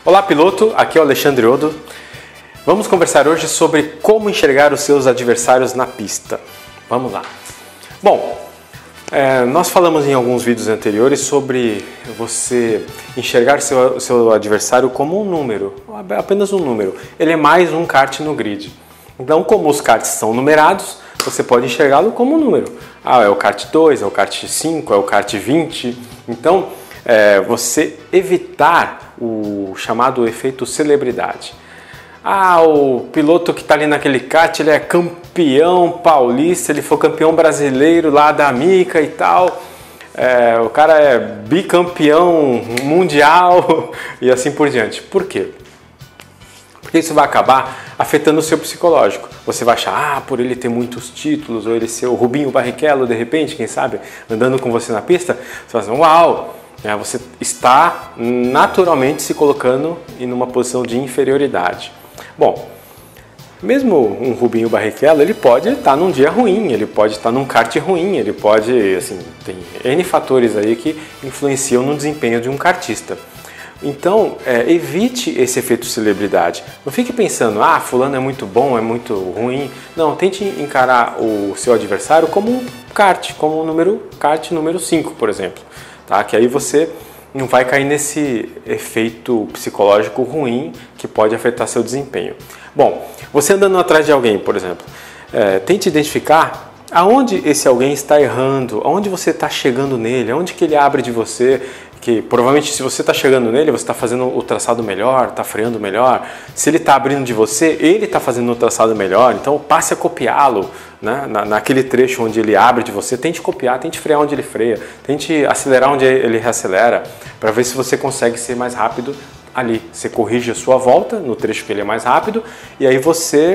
Olá piloto, aqui é o Alexandre Odo. Vamos conversar hoje sobre como enxergar os seus adversários na pista. Vamos lá. Bom, nós falamos em alguns vídeos anteriores sobre você enxergar seu adversário como um número, apenas um número. Ele é mais um kart no grid. Então, como os karts são numerados, você pode enxergá-lo como um número. Ah, é o kart 2, é o kart 5, é o kart 20. Então, você evitar o chamado efeito celebridade. Ah, o piloto que está ali naquele kart, ele é campeão paulista, ele foi campeão brasileiro lá da Mica e tal. O cara é bicampeão mundial e assim por diante. Por quê? Porque isso vai acabar afetando o seu psicológico. Você vai achar, por ele ter muitos títulos, ou ele ser o Rubinho Barrichello, de repente, quem sabe, andando com você na pista, você vai assim, uau! Você está naturalmente se colocando em uma posição de inferioridade. Bom, mesmo um Rubinho Barrichello, ele pode estar num dia ruim, ele pode estar num kart ruim, ele pode, assim, tem N fatores aí que influenciam no desempenho de um kartista. Então, evite esse efeito celebridade. Não fique pensando, ah, fulano é muito bom, é muito ruim. Não, tente encarar o seu adversário como um kart, como um kart número 5, por exemplo. Tá? Que aí você não vai cair nesse efeito psicológico ruim que pode afetar seu desempenho. Bom, você andando atrás de alguém, por exemplo, tente identificar aonde esse alguém está errando, aonde você está chegando nele, aonde que ele abre de você, que provavelmente se você está chegando nele, você está fazendo o traçado melhor, está freando melhor. Se ele está abrindo de você, ele está fazendo o traçado melhor, então passe a copiá-lo, né? Naquele trecho onde ele abre de você, tente copiar, tente frear onde ele freia, tente acelerar onde ele reacelera, para ver se você consegue ser mais rápido ali. Você corrige a sua volta no trecho que ele é mais rápido e aí você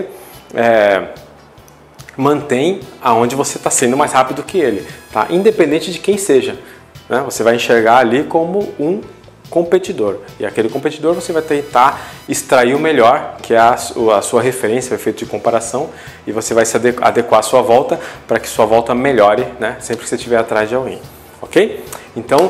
mantém aonde você está sendo mais rápido que ele, tá? Independente de quem seja. Você vai enxergar ali como um competidor e aquele competidor você vai tentar extrair o melhor, que é a sua referência, o efeito de comparação, e você vai se adequar à sua volta para que sua volta melhore, né? Sempre que você estiver atrás de alguém, ok? Então,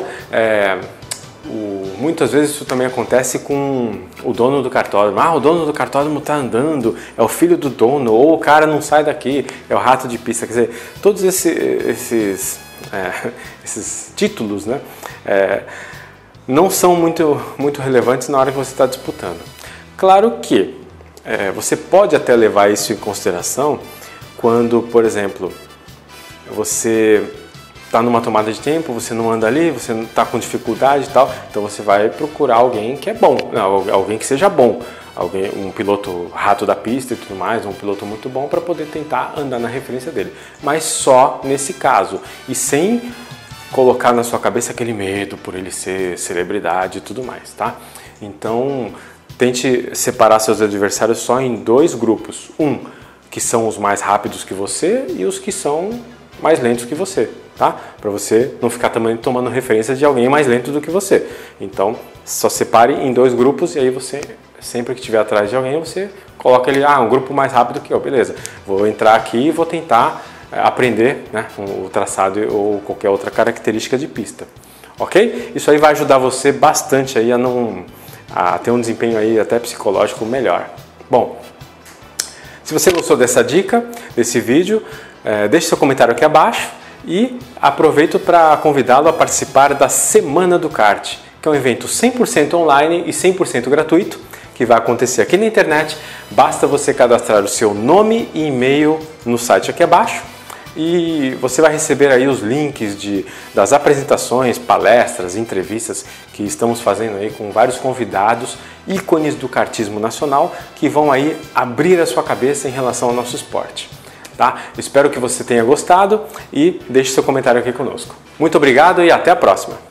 muitas vezes isso também acontece com o dono do kartódromo. Ah, o dono do kartódromo está andando, é o filho do dono, ou o cara não sai daqui, é o rato de pista. Quer dizer, todos esses títulos, né, não são muito relevantes na hora que você está disputando. Claro que você pode até levar isso em consideração quando, por exemplo, você está numa tomada de tempo, você não anda ali, você não está com dificuldade e tal, então você vai procurar alguém que é bom, alguém que seja bom, um piloto rato da pista e tudo mais, um piloto muito bom para poder tentar andar na referência dele. Mas só nesse caso e sem colocar na sua cabeça aquele medo por ele ser celebridade e tudo mais, tá? Então, tente separar seus adversários só em dois grupos. Um, que são os mais rápidos que você e os que são mais lentos que você, tá? Para você não ficar também tomando referência de alguém mais lento do que você. Então, só separe em dois grupos e aí você, sempre que estiver atrás de alguém, você coloca ele, um grupo mais rápido que eu, beleza. Vou entrar aqui e vou tentar aprender, né, o traçado ou qualquer outra característica de pista, ok? Isso aí vai ajudar você bastante aí a ter um desempenho aí até psicológico melhor. Bom, se você gostou dessa dica, desse vídeo, deixe seu comentário aqui abaixo e aproveito para convidá-lo a participar da Semana do Kart, que é um evento 100% online e 100% gratuito, que vai acontecer aqui na internet. Basta você cadastrar o seu nome e e-mail no site aqui abaixo e você vai receber aí os links das apresentações, palestras, entrevistas que estamos fazendo aí com vários convidados, ícones do kartismo nacional, que vão aí abrir a sua cabeça em relação ao nosso esporte. Tá? Espero que você tenha gostado e deixe seu comentário aqui conosco. Muito obrigado e até a próxima!